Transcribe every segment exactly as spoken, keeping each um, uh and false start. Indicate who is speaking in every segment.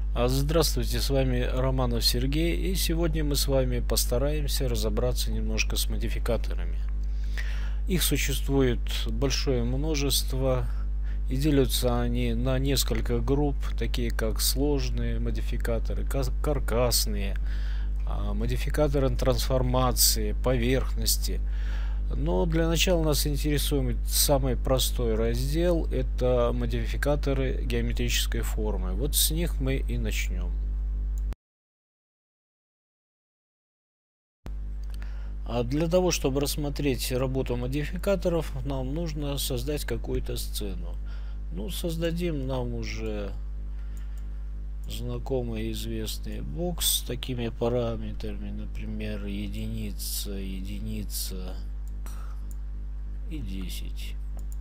Speaker 1: А, Здравствуйте, с вами Романов Сергей, и сегодня мы с вами постараемся разобраться немножко с модификаторами. Их существует большое множество, и делятся они на несколько групп, такие как сложные модификаторы, кас- каркасные, а, модификаторы трансформации, поверхности. Но для начала нас интересует самый простой раздел – это модификаторы геометрической формы. Вот с них мы и начнем. А для того, чтобы рассмотреть работу модификаторов, нам нужно создать какую-то сцену. Ну, создадим нам уже знакомый и известный бокс с такими параметрами, например, единица, единица и десять.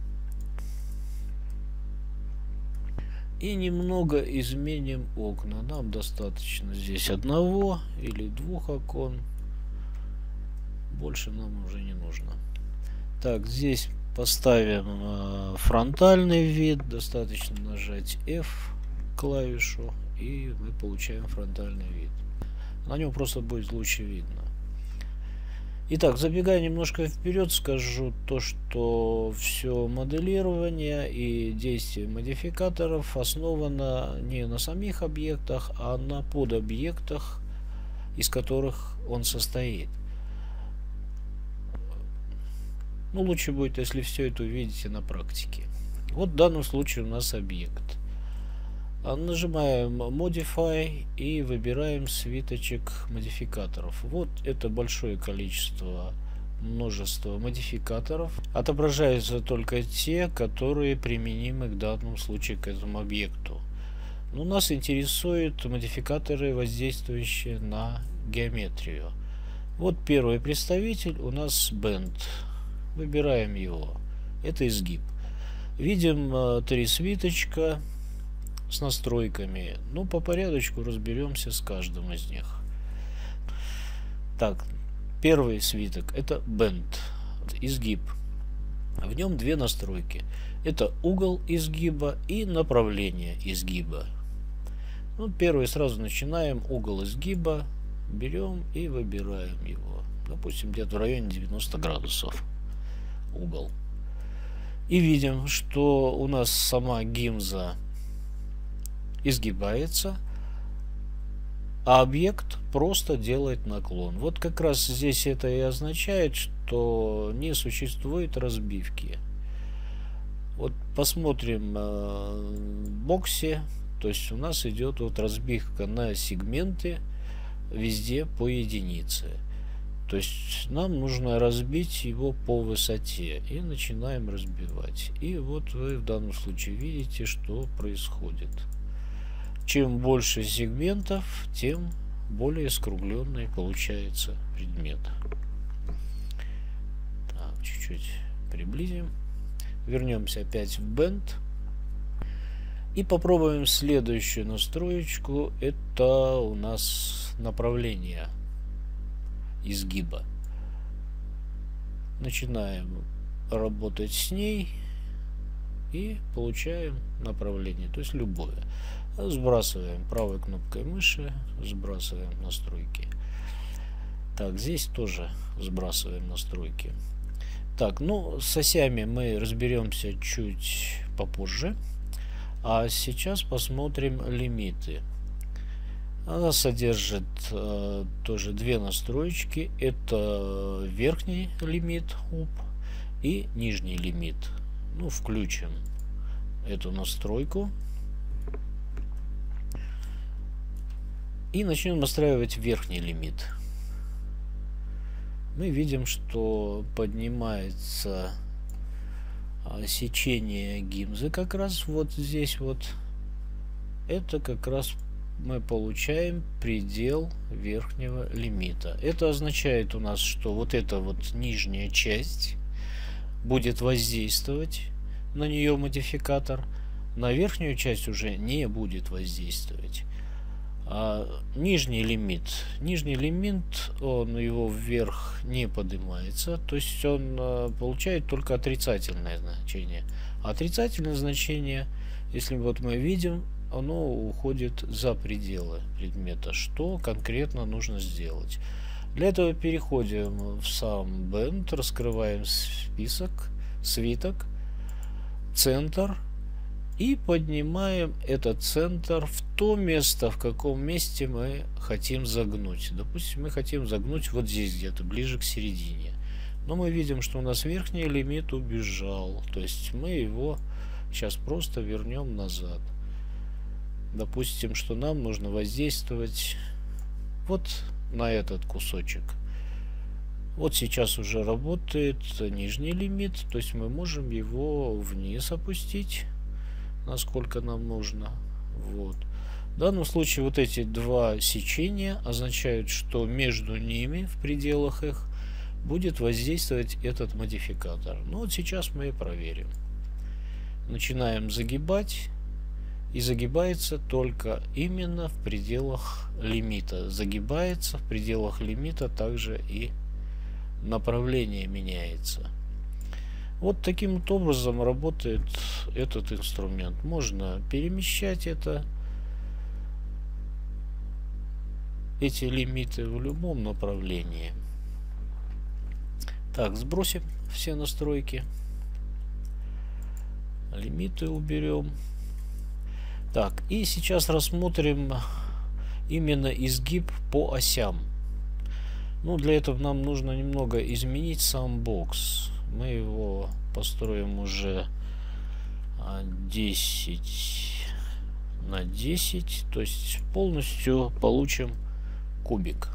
Speaker 1: И немного изменим окна. Нам достаточно здесь одного или двух окон. Больше нам уже не нужно. Так, здесь поставим э, фронтальный вид. Достаточно нажать F клавишу, и мы получаем фронтальный вид. На нем просто будет лучше видно. Итак, забегая немножко вперед, скажу то, что все моделирование и действие модификаторов основано не на самих объектах, а на подобъектах, из которых он состоит. Ну, лучше будет, если все это увидите на практике. Вот в данном случае у нас объект. Нажимаем Modify и выбираем свиточек модификаторов. Вот это большое количество, множество модификаторов. Отображаются только те, которые применимы в данном случае к этому объекту. Но нас интересуют модификаторы, воздействующие на геометрию. Вот первый представитель у нас Bend. Выбираем его. Это изгиб. Видим э, три свиточка с настройками. Ну, по порядочку разберемся с каждым из них. Так, первый свиток это Bend, изгиб. В нем две настройки. Это угол изгиба и направление изгиба. Ну, первый сразу начинаем. Угол изгиба. Берем и выбираем его. Допустим, где-то в районе девяноста градусов. Угол. И видим, что у нас сама гимза изгибается, а объект просто делает наклон. Вот как раз здесь это и означает, что не существует разбивки. Вот посмотрим э, в боксе, то есть у нас идет вот разбивка на сегменты везде по единице. То есть нам нужно разбить его по высоте. И начинаем разбивать. И вот вы в данном случае видите, что происходит. Чем больше сегментов, тем более скругленный получается предмет. Так, чуть-чуть приблизим. Вернемся опять в Bend. И попробуем следующую настроечку. Это у нас направление изгиба. Начинаем работать с ней и получаем направление, то есть любое. Сбрасываем правой кнопкой мыши, сбрасываем настройки. Так, здесь тоже сбрасываем настройки. Так, ну с осями мы разберемся чуть попозже. А сейчас посмотрим лимиты. Она содержит э, тоже две настроечки. Это верхний лимит U P и нижний лимит. Ну, включим эту настройку. И начнем настраивать верхний лимит. Мы видим, что поднимается сечение гимзы как раз вот здесь вот. Это как раз мы получаем предел верхнего лимита. Это означает у нас, что вот эта вот нижняя часть будет воздействовать на нее модификатор, на верхнюю часть уже не будет воздействовать. А нижний лимит, нижний лимит, он его вверх не поднимается, то есть он а, получает только отрицательное значение. Отрицательное значение, если вот мы видим, оно уходит за пределы предмета. Что конкретно нужно сделать? Для этого переходим в сам Bend, раскрываем список, свиток, центр и поднимаем этот центр в то место, в каком месте мы хотим загнуть. Допустим, мы хотим загнуть вот здесь где-то, ближе к середине. Но мы видим, что у нас верхний лимит убежал. То есть мы его сейчас просто вернем назад. Допустим, что нам нужно воздействовать вот на этот кусочек. Вот сейчас уже работает нижний лимит, то есть мы можем его вниз опустить, насколько нам нужно. Вот. В данном случае вот эти два сечения означают, что между ними, в пределах их, будет воздействовать этот модификатор. Ну вот сейчас мы и проверим. Начинаем загибать. И загибается только именно в пределах лимита. Загибается в пределах лимита, также и направление меняется. Вот таким вот образом работает этот инструмент. Можно перемещать это, эти лимиты в любом направлении. Так, сбросим все настройки. Лимиты уберем. Так, и сейчас рассмотрим именно изгиб по осям. Ну, для этого нам нужно немного изменить сам бокс. Мы его построим уже десять на десять, то есть полностью получим кубик.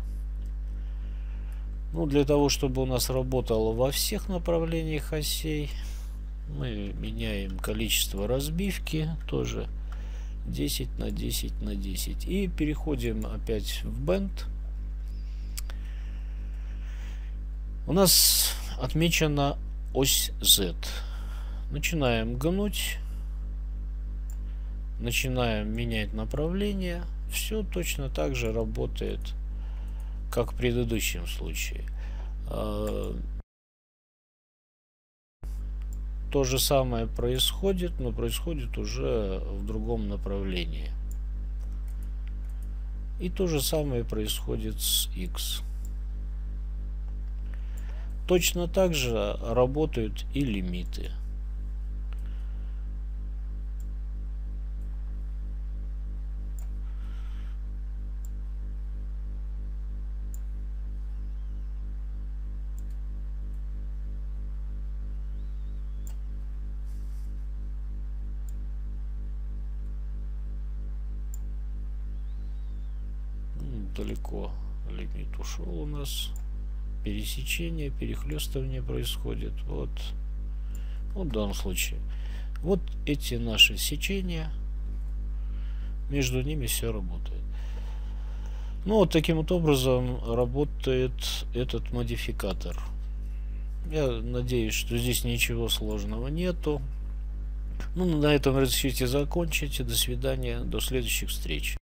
Speaker 1: Ну, для того, чтобы у нас работало во всех направлениях осей, мы меняем количество разбивки, тоже десять на десять на десять. И переходим опять в Bend. У нас отмечена ось Z. Начинаем гнуть. Начинаем менять направление. Все точно так же работает, как в предыдущем случае. То же самое происходит, но происходит уже в другом направлении. И то же самое происходит с X. Точно так же работают и лимиты. Далеко лимит ушел у нас. Пересечение, перехлестывание происходит. Вот. Вот в данном случае. Вот эти наши сечения. Между ними все работает. Ну вот таким вот образом работает этот модификатор. Я надеюсь, что здесь ничего сложного нету. Ну, на этом разрешите закончить. До свидания. До следующих встреч.